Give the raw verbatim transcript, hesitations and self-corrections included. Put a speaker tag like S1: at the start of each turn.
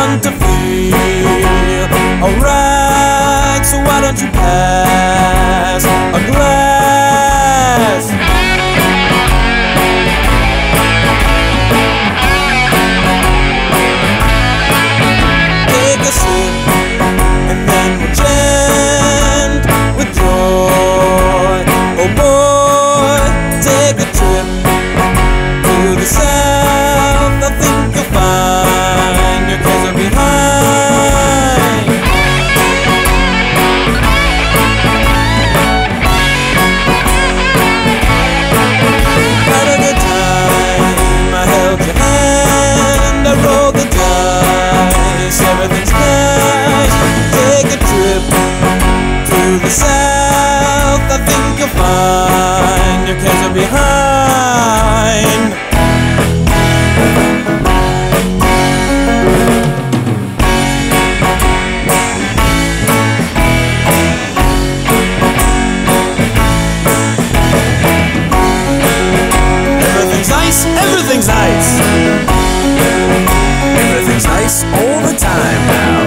S1: want to feel alright, so why don't you pass a glass? Take a sip and then chant with joy. Oh boy, take a trip to the south. I think you'll find your cares are behind. Had a good time, I held your hand, I rolled the dice, everything's nice. Take a trip to the south. I think you'll find your cares are behind. Everything's nice, everything's nice. Everything's nice all the time now.